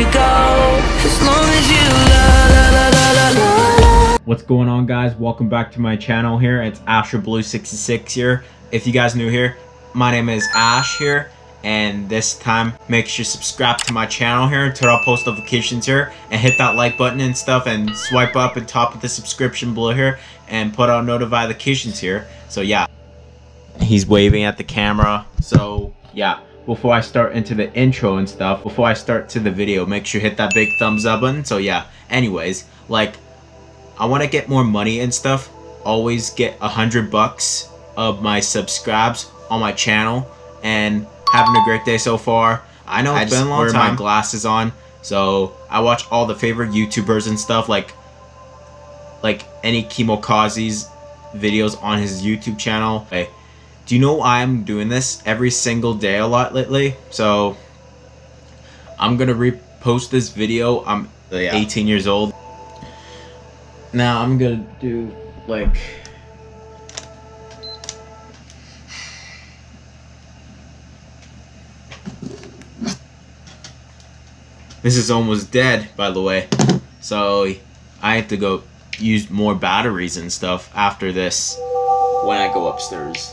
go, as long as you la. What's going on, guys? Welcome back to my channel here. It's AstroBlue66 here. If you guys new here, my name is Ash here, and this time make sure you subscribe to my channel here, turn on post notifications here, and hit that like button and stuff, and swipe up and top of the subscription below here and put on notifications here. So yeah, he's waving at the camera. So yeah, before I start into the intro and stuff, before I start to the video, make sure you hit that big thumbs up button. So yeah, anyways, like, I want to get more money and stuff. Always get $100 of my subscribes on my channel, and having a great day so far. I know it's been a long time. I just wear my glasses on, so I watch all the favorite YouTubers and stuff, like any Kemokazi's videos on his YouTube channel. Hey, do you know I'm doing this every single day a lot lately? So I'm gonna repost this video. I'm 18 years old. Now I'm gonna do like this is almost dead, by the way, so I have to go use more batteries and stuff after this when I go upstairs.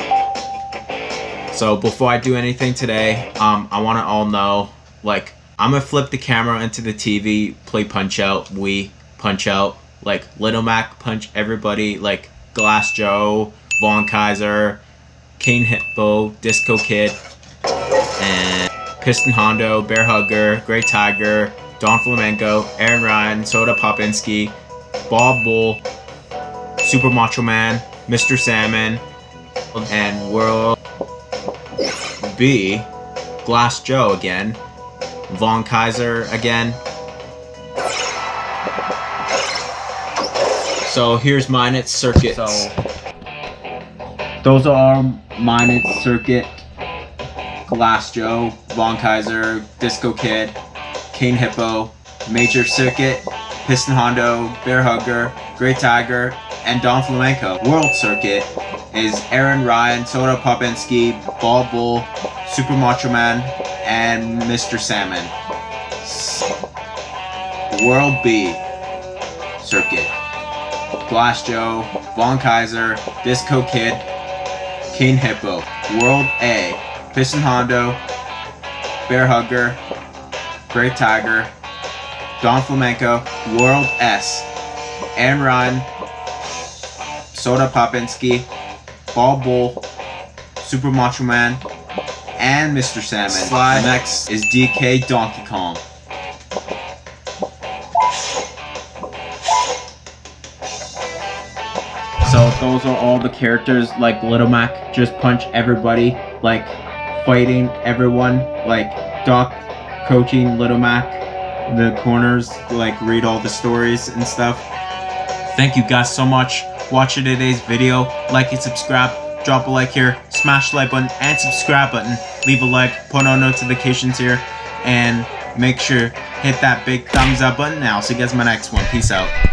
So before I do anything today, I want to all know, like, I'm gonna flip the camera into the TV, play Punch Out, Wii Punch Out, like Little Mac punch everybody, like Glass Joe, Von Kaiser, King Hippo, Disco Kid, and Piston Hondo, Bear Hugger, Great Tiger, Don Flamenco, Aaron Ryan, Soda Popinski, Bob Bull, Super Macho Man, Mr. Salmon, and World B, Glass Joe again, Von Kaiser again. So here's Minute Circuit. So those are Minute Circuit: Glass Joe, Von Kaiser, Disco Kid, King Hippo. Major Circuit: Piston Hondo, Bear Hugger, Great Tiger, and Don Flamenco. World Circuit is Aaron Ryan, Soda Popinski, Bob Bull, Super Macho Man, and Mr. Salmon. World B Circuit: Glass Joe, Von Kaiser, Disco Kid, King Hippo. World A: Piston Hondo, Bear Hugger, Great Tiger, Don Flamenco. World S: Aaron Ryan, Soda Popinski, Bob Bull, Super Macho Man, and Mr. Salmon. Slide next is DK Donkey Kong. So those are all the characters. Like Little Mac just punch everybody, like fighting everyone, like Doc coaching Little Mac, the corners, like read all the stories and stuff. Thank you guys so much for watching today's video. Like and subscribe, drop a like here, smash the like button and subscribe button, leave a like, put on notifications here, and make sure hit that big thumbs up button. Now I'll see you guys in my next one. Peace out.